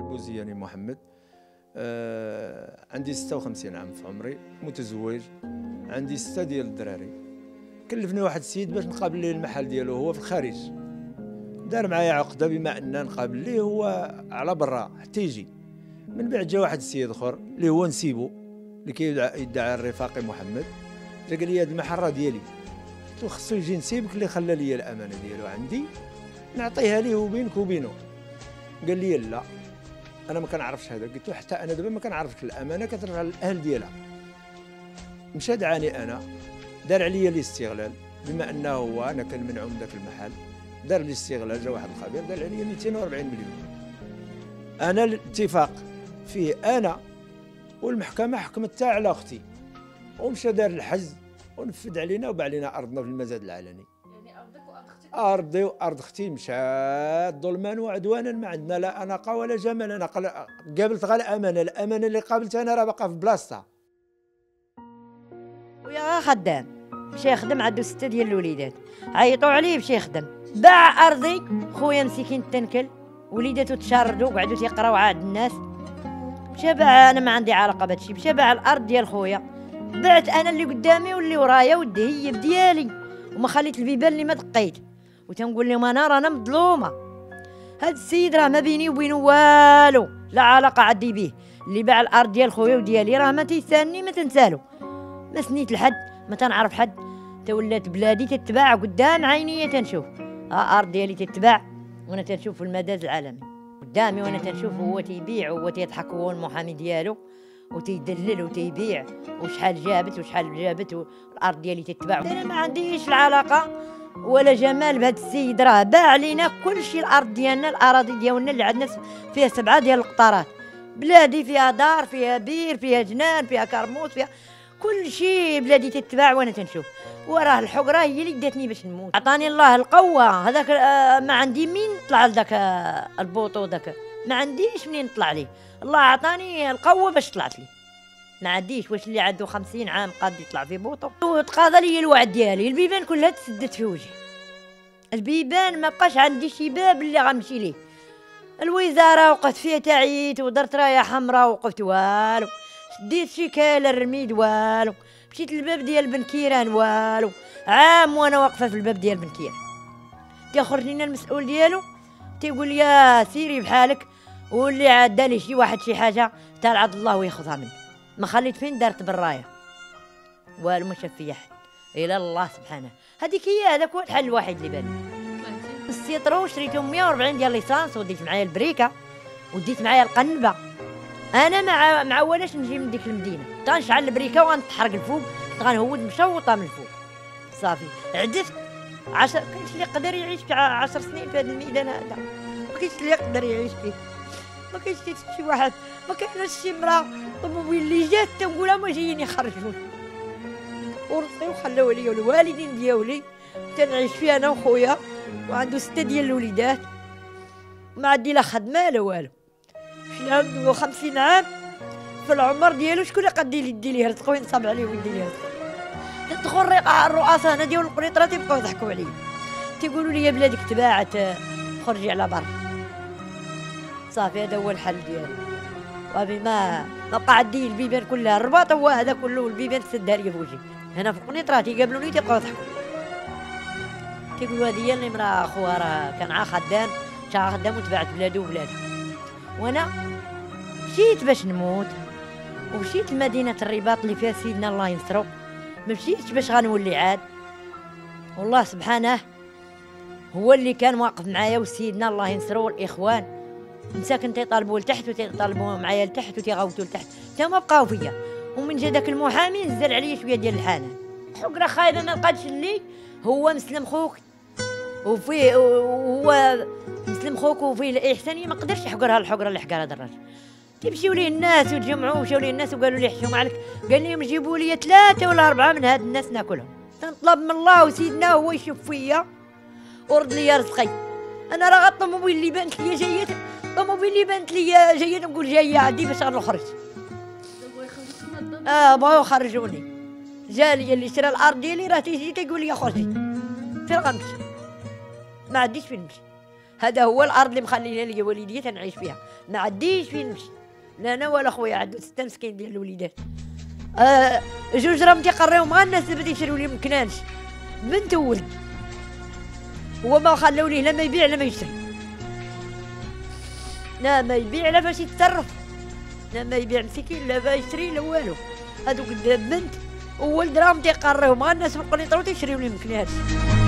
البوزياني محمد. عندي 56 عام في عمري، متزوج، عندي 6 ديال الدراري. كلفني واحد السيد باش نقابل ليه المحل ديالو، هو في الخارج. دار معايا عقده بما ان نقابل ليه هو على برا حتى يجي. من بعد جا واحد السيد اخر اللي هو نسيبو، اللي كيدعي الرفاقي محمد، جا قال لي هذا المحل راه ديالي. قلت له خصو يجي نسيبك اللي خلى لي الامانه ديالو عندي نعطيها ليه وبينك وبينه. قال لي لا انا ما كنعرفش هذا. قلت له حتى انا دابا ما كنعرفش، الامانه كترجع للاهل ديالها. مشى دعاني انا، دار عليا الاستغلال بما انه هو انا كنمنعو من ذاك المحل، دار لي استغلال. جا واحد الخبير دار عليا 240 مليون. انا الاتفاق فيه انا والمحكمه حكمت حتى على اختي، ومشى دار الحجز ونفذ علينا وباع لنا ارضنا في المزاد العلني. يعني ارضك وارض اختك؟ ارضي وارض اختي مشات ظلما وعدوانا. ما عندنا لا اناقه ولا جمال. انا قابلت غير الامانه، الامانه اللي قابلتها انا راه باقا في بلاصتها. ويا خدام مشى يخدم، عنده 6 ديال الوليدات، عيطوا عليه باش يخدم. باع ارضي، خويا مسكين تنكل، وليداتو تشردوا وقعدوا تيقراو عاد الناس. مشى باع، انا ما عندي علاقه بهادشي، مشى باع الارض ديال خويا. بعت انا اللي قدامي واللي ورايا، ودي هي بديالي، وما خليت البيبان اللي ما دقيت. وتنقول لهم انا رانا مظلومه. هاد السيد راه ما بيني وبينه والو، لا علاقه عندي بيه. اللي باع الارض ديال خويا وديالي راه ما تيسالني، ما تنسالو، ما سنيت لحد، ما تنعرف حد. تولات بلادي تتباع قدام عيني، تنشوف ارض ديالي تتباع وانا تنشوف في المداد العالمي قدامي، وانا تنشوف هو تيبيع وهو تيضحك، هو المحامي ديالو، وتيدلل وتيبيع وشحال جابت وشحال جابت، والارض ديالي تتباع. انا ما عنديش العلاقه ولا جمال بهذا السيد، راه باع لينا كل شيء. الارض ديالنا، الاراضي ديالنا اللي عندنا فيها 7 ديال القطارات، بلادي فيها دار، فيها بير، فيها جنان، فيها كرموس، فيها كل شيء. بلادي تتباع وانا تنشوف. وراه الحقره هي اللي داتني باش نموت. عطاني الله القوه. هذاك ما عندي مين نطلع لذاك البوطو، ذاك ما عنديش منين نطلع ليه. الله عطاني القوه باش طلعت ليه. ما عنديش واش اللي عنده 50 عام قاد يطلع في بوطو. وتقاضى لي الوعد ديالي، البيبان كلها تسدت في وجهي. البيبان ما بقاش عندي شي باب اللي غنمشي ليه. الوزاره وقفت فيها تعيت، ودرت رايه حمراء وقفت والو، شديت شكاله الرميد والو، مشيت للباب ديال بن كيران والو. عام وانا واقفه في الباب ديال بن كيران، تيخرج لينا المسؤول ديالو تيقول يا سيري بحالك، واللي عاد لي شي واحد شي حاجه تاع عبد الله وياخذها منه. ما خليت فين دارت بالرايه والو، ما شاف فيا حد الى الله سبحانه. هذيك هي، هذاك هو الحل الوحيد اللي بالي. السيطرو شريتهم 140 ديال ليسانس، وديت معايا البريكه، وديت معايا القنبه. انا ما عولاش نجي من ديك المدينه، تنشعل البريكه وغنتحرق الفوق، غنهود مشوطه من الفوق صافي. عدفت 10، كاينش اللي يقدر يعيش 10 سنين في هذا الميدان هذا، ما كاينش اللي يقدر يعيش فيه، ما كاينش شي واحد، ما كاينش شي مراه طوموبيل اللي جات تنقولها ما جايين يخرجوني. ورثي وخلاو عليا الوالدين ديالي، تنعيش فيه انا وخويا، وعنده 6 ديال الوليدات، ما عندي لا خدمه لا والو. شي عنده 50 عام في العمر ديالو، شكون اللي قد يدي ليه رزق وينصب عليه ويدي ليه رزق؟ تدخل الرؤساء هنا ديال القنيطره تيبقاو يضحكوا عليا، تيقولوا لي بلادك تباعت خرجي على برا. صافي هذا هو الحل ديالي. وابي ما بقى عندي البيبان كلها، الرباط هو هذا كله، البيبان تسدها لي في وجهي. هنا في القنيطره تيقابلوني تيبقاو يضحكوا، تيقولوا هذه هي اللي مرا خوها راه كان عا خدام، تا خدام وتباعت بلادو وبلادها. وانا مشيت باش نموت، ومشيت لمدينه الرباط اللي فيها سيدنا الله ينصرو، ما مشيتش باش غنولي عاد. والله سبحانه هو اللي كان واقف معايا، وسيدنا الله ينصرو والاخوان مساكن تيطالبوا لتحت وتيطالبوا معايا لتحت وتيغوتوا لتحت، حتى ما بقاو فيا. ومن جا داك المحامي نزل عليا شويه ديال الحنان. حقره خايبه ما بقاتش لي، هو مسلم خوك وفيه، هو مسلم خوك وفيه الاحسانيه، ما قدرش يحقرها الحقره اللي حقرها هذا الراجل. تيمشيو ليه الناس وتجمعوا، مشاو ليه الناس وقالوا لي حشوم عليك، قال لهم جيبوا لي 3 ولا 4 من هاد الناس ناكلهم. تنطلب من الله وسيدنا هو يشوف فيا ورد لي رزقي. انا راه الطوموبيل اللي بانت لي جايه، الطوموبيل اللي بانت لي جايه، نقول جايه عندي باش غنخرج. بغاو يخرجوني. جالي اللي شرا الارض ديالي راه تيجي تيقول لي خرجي، فين غنمشي؟ ما عنديش فين نمشي. هذا هو الارض اللي مخلينا لي والديا تنعيش فيها، ما عنديش فين نمشي، لا انا ولا خويا عنده 6 مسكين ديال الوليدات. جوج راهم تيقريهم غير الناس اللي بدي يشريو لي مكنانش بنت وولد، هو ما خلاو ليه لا ما يبيع لا ما يشري، لا ما يبيع لا باش يتصرف، لا ما يبيع مسكين لا باش يشري لا والو. هذوك بنت وولد راهم تيقريهم غير الناس في القنيطره تيشريو لي مكنانش.